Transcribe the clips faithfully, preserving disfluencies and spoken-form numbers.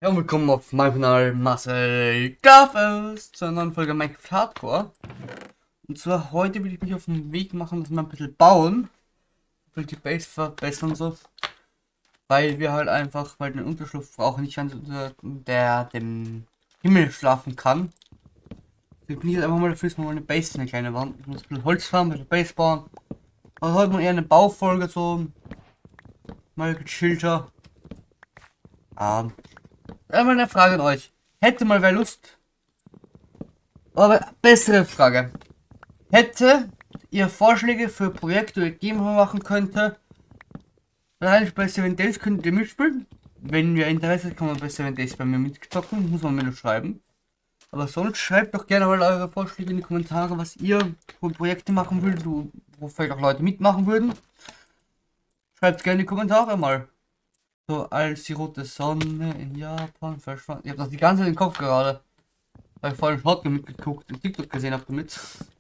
Ja, und willkommen auf meinem Kanal Marcel Duffers zu einer neuen Folge Minecraft Hardcore. Und zwar heute will ich mich auf den Weg machen, dass wir ein bisschen bauen. Ich will die Base verbessern und so. Weil wir halt einfach, weil den Unterschlupf brauchen, nicht ganz unter der dem Himmel schlafen kann. Ich bin jetzt einfach mal dafür, dass wir mal eine Base, eine kleine Wand. Ich muss ein bisschen Holz farmen, ein bisschen Base bauen. Also heute mal eher eine Baufolge, so mal gechillter. Ähm, einmal eine Frage an euch. Hätte mal wer Lust? Aber bessere Frage. Hätte ihr Vorschläge für Projekte gegeben machen könnte, rein bei Seven Days könnt ihr mitspielen. Wenn ihr Interesse habt, kann man bei Seven Days bei mir mitzocken, muss man mir nur schreiben. Aber sonst schreibt doch gerne mal eure Vorschläge in die Kommentare, was ihr für Projekte machen würdet, wo, wo vielleicht auch Leute mitmachen würden. Schreibt gerne in die Kommentare mal. So, als die rote Sonne in Japan verschwand. Ich hab das die ganze Zeit im Kopf gerade. Weil ich vorhin Shotgun mitgeguckt und TikTok gesehen habe damit.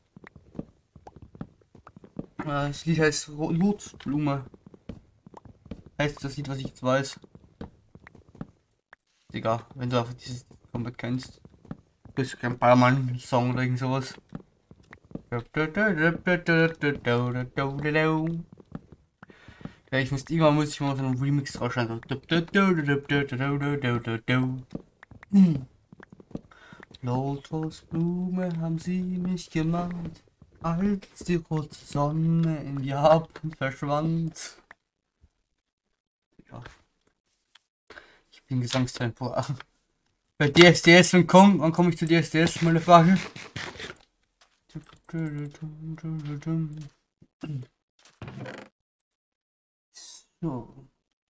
Äh, das Lied heißt Lotblume. Heißt das Lied, was ich jetzt weiß. Digga, wenn du einfach dieses komplett kennst. Bist du kein Ballermann-Song oder irgend sowas. Ja, ich muss irgendwann muss ich mal so einen Remix draus schneiden. Lotusblume haben sie mich gemalt, als die rote Sonne in Japan verschwand. Ja, ich bin Gesangstempo. Bei D S D S, wann komm, wann komme ich zu D S D S? Mal eine Frage. So.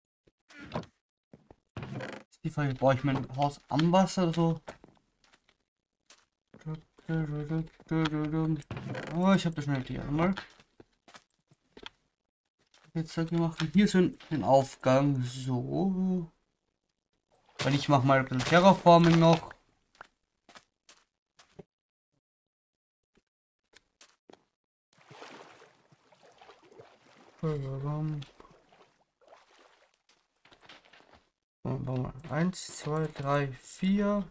Die Frage, brauche ich mein Haus am Wasser oder so? Oh, ich habe das schnell hier mal. Jetzt wir machen hier so einen Aufgang. So. Weil ich mache mal ein bisschen Terraforming noch. Eins, zwei, drei, vier.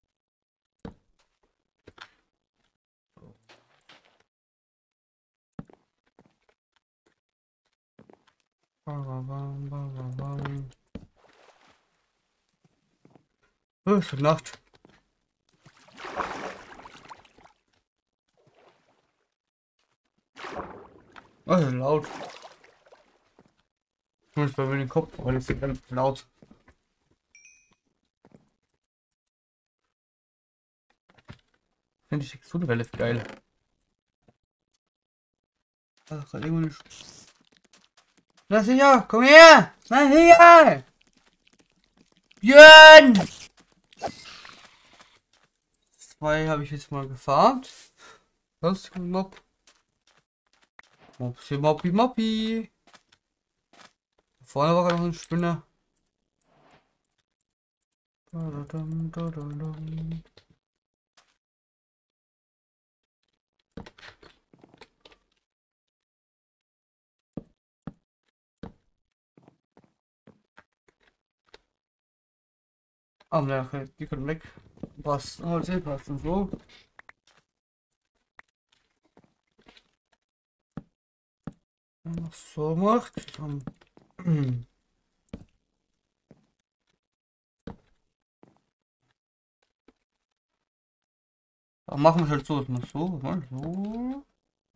Oh, es wird Nacht. Oh, das ist laut. Ich muss bei mir den Kopf, weil es ist ganz laut. Finde ich die Texturwelle geil. Ach, irgendwo nicht. Lass mich ja, komm her! Lass mich ja! Björn! Zwei habe ich jetzt mal gefarmt. Was? Mob. Mopsi, Moppi, Moppi. Vorne war noch ein Spinner. Ah, ne, die können weg. Passt. Holz, eh passt und so. Wenn man das so macht, dann. Dann machen wir es halt so, dass man so, mal so.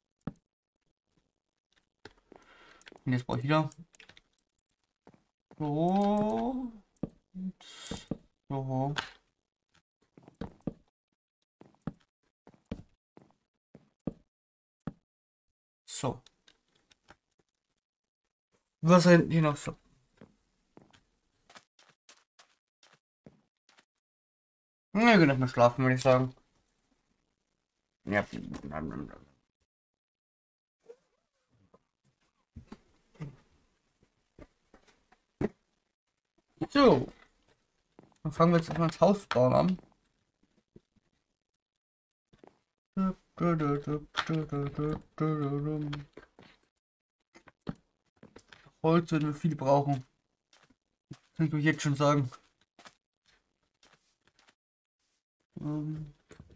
Und jetzt brauche ich wieder. So. Und so. So. Was hinten hier noch so? Na, wir können nicht mehr schlafen, würde ich sagen. Ja. So. Dann fangen wir jetzt erstmal das Haus bauen an. Holz werden wir viel brauchen. Kann ich euch jetzt schon sagen. Ähm,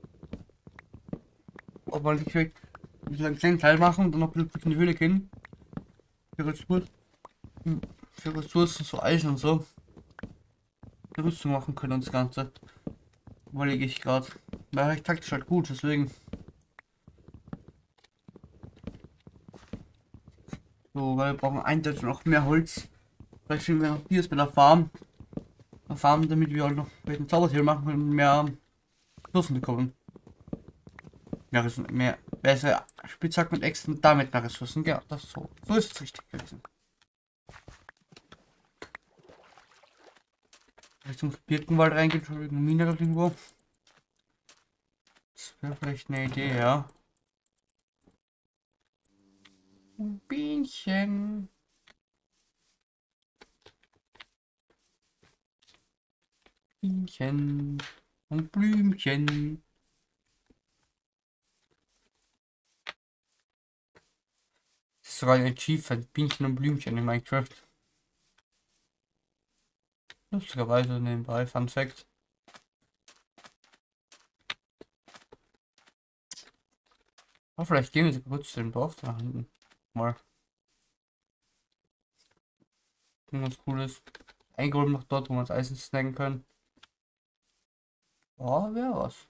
ob man nicht vielleicht einen kleinen Teil machen und dann noch ein bisschen in die Höhle gehen. Für Ressourcen, für Ressourcen, so Eisen und so. Eine Rüstung machen können und das Ganze. Überlege ich gerade. Wäre ich taktisch halt gut, deswegen. So, weil wir brauchen eindeutig noch mehr Holz. Vielleicht finden wir noch Biers bei der Farm. Eine Farm, damit wir halt noch mit dem Zaubertier machen können, um mehr Ressourcen bekommen. Mehr Ressourcen, mehr bessere Spitzhacken mit Äxten und damit mehr Ressourcen. Ja, das so. So ist es richtig gewesen. Vielleicht zum Birkenwald reingehen, schon irgendein Mineral irgendwo. Das wäre vielleicht eine Idee, ja. Ein Bienchen. Bienchen und Blümchen. Das ist sogar ein Achievement, Bienchen und Blümchen in Minecraft. Lustigerweise nebenbei, Fun Fact. Aber vielleicht gehen wir so kurz zu dem Dorf da hinten. Mal. Irgendwas Cooles. Eingeholt noch dort, wo wir das Eisen snacken können. Oh, wäre was.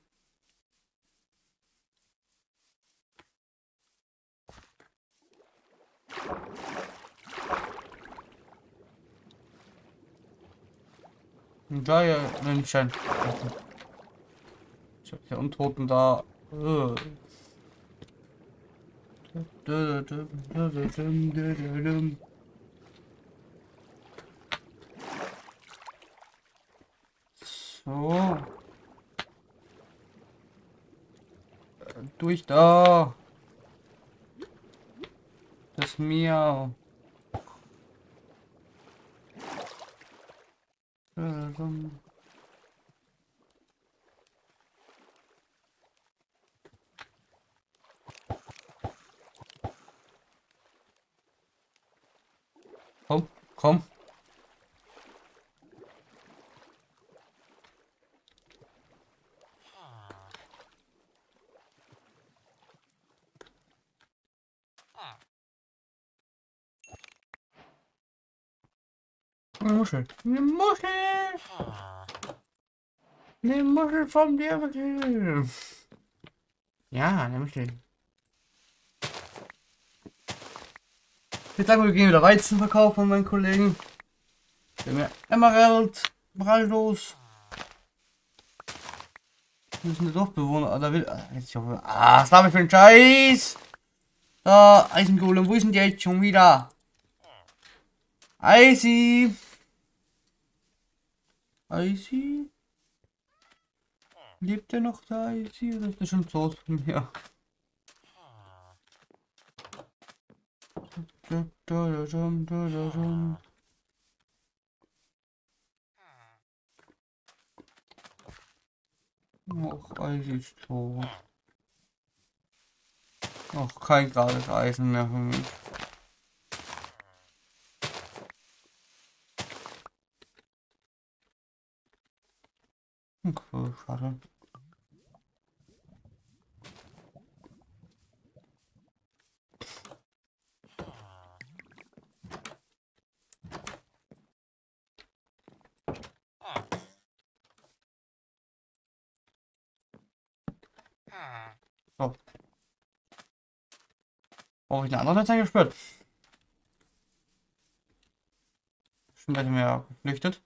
Ein Giant, nein, nicht Giant. Ich hab hier Untoten da. Uh. So. Durch da. Das Miau. Komm, komm. Eine Muschel. Eine Muschel. Eine Muschel vom Diamant. Ja, eine Muschel. Jetzt sagen wir, gehen wieder Weizen verkaufen an meinen Kollegen. Wir haben ja Emerald, Emeraldos. Wir sind die Dorfbewohner. Da will. Ah, was habe ich für einen Scheiß? Da, Eisengolem, wo ist denn die jetzt schon wieder? Icy. Icy? Lebt der noch da, Icy? Oder ist der schon tot von mir? Da, da, da, da, da, da. Och, Icy ist tot. Noch kein gerades Eisen mehr für mich. Okay, schade. So. Brauche ich eine andere Netzange gespürt? Schon werde ich mir geflüchtet.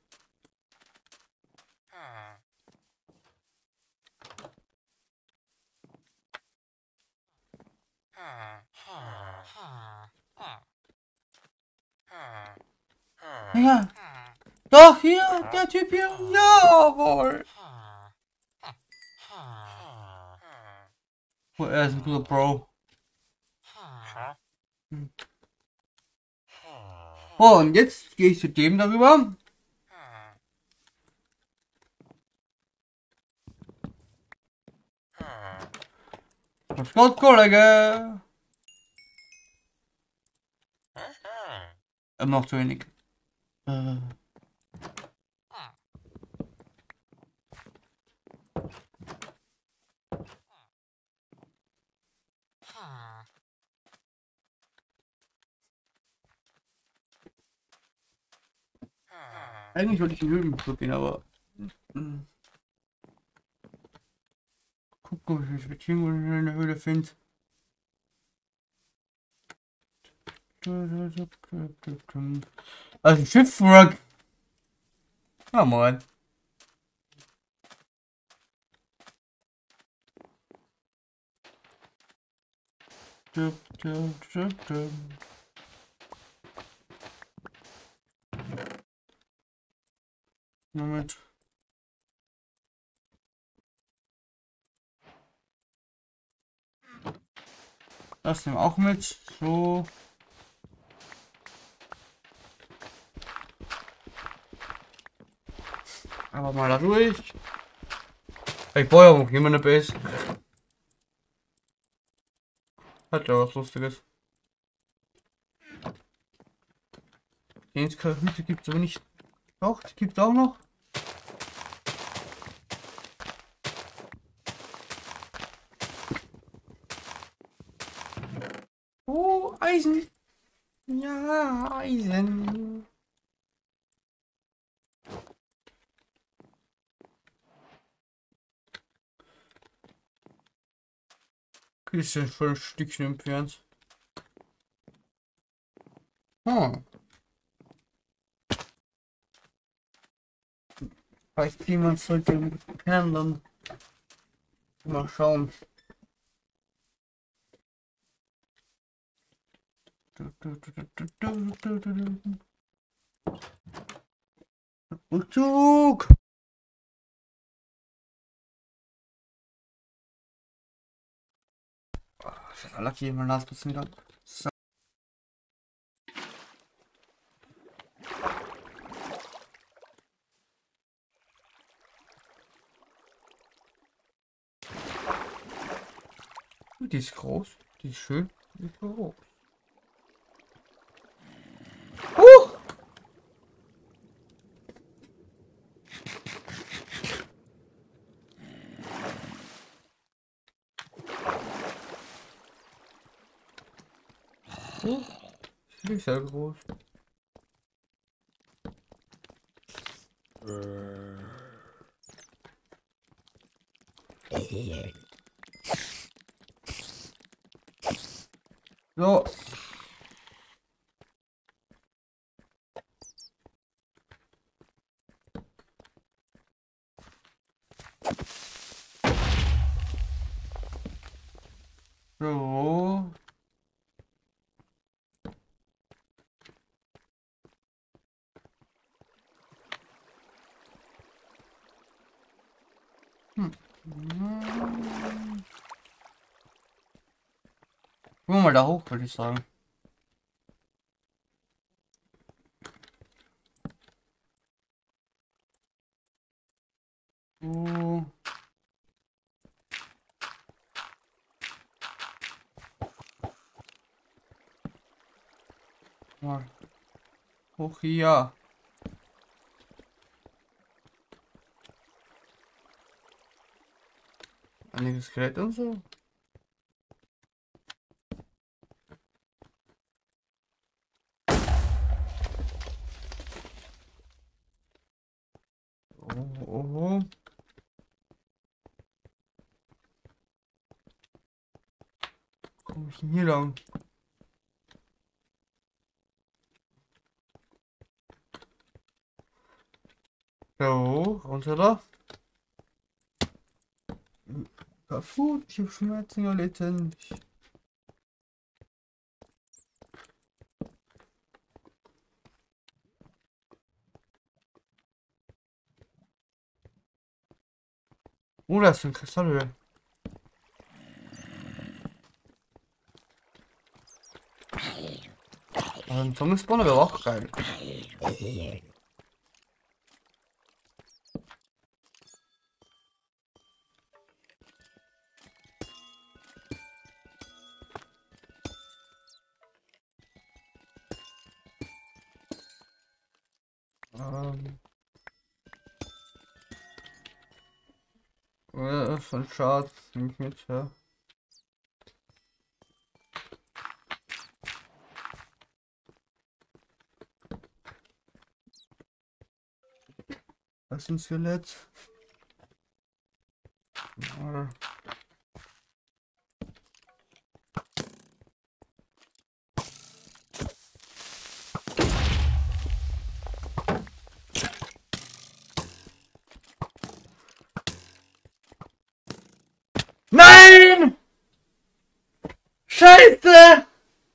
Ja. Doch, hier, der Typ hier. Jawohl. Oh, er ist ein guter Bro. Hm. Oh, und jetzt gehe ich zu dem darüber. Was Gott, Kollege. Immer noch zu wenig. Äh. Eigentlich wollte ich in Höhlenflug gehen, aber... Hm. Gucken, ob ich mich irgendwo in der Höhle finde. Also Schiffwrack. Ja, moin. Moment. Das nehmen wir auch mit. So. Aber mal da durch. Ich baue ja auch jemand eine Base. Hat ja was Lustiges. Hüte gibt es aber nicht. Doch, die gibt es auch noch. Oh, Eisen. Ja, Eisen. Bisschen für ein Stückchen entfernt. Hm. Vielleicht jemand sollte kennen, dann mal schauen. Rückzug! Ich hab lucky, mein Last bisschen wieder. So. Die ist groß, die ist schön, die ist groß. Uh! Uh, die ist sehr groß. So. So. Hm. Gucken wir mal da hoch, würde ich sagen. So. Mal hoch hier. Einiges Skelett und so. Oh, oh, oh. Komm ich denn hier lang? So, runter da. Kaputt, ich hab Schmerzen erlitten. Oh, da ist ein Kristall. Also ein Zombie-Spawner wäre auch geil. Ähm. Ja, von Schatz, nehme ich mit, ja. Das ist ein Skelett. Ja. Nein! Scheiße!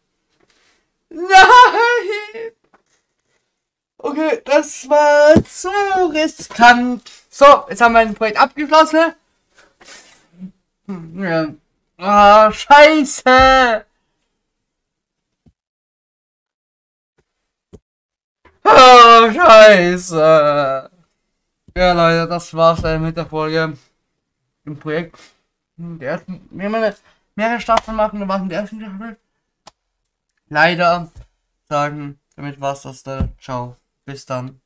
Nein! Okay, das war zu riskant. So, jetzt haben wir ein Projekt abgeschlossen. Hm, ja. Ah, scheiße! Ah, scheiße! Ja, Leute, das war's dann mit der Folge im Projekt. Der ersten, wir haben eine mehrere Staffeln machen, da war in der ersten Staffel. Leider sagen, damit war's das da. Ciao. Bis dann.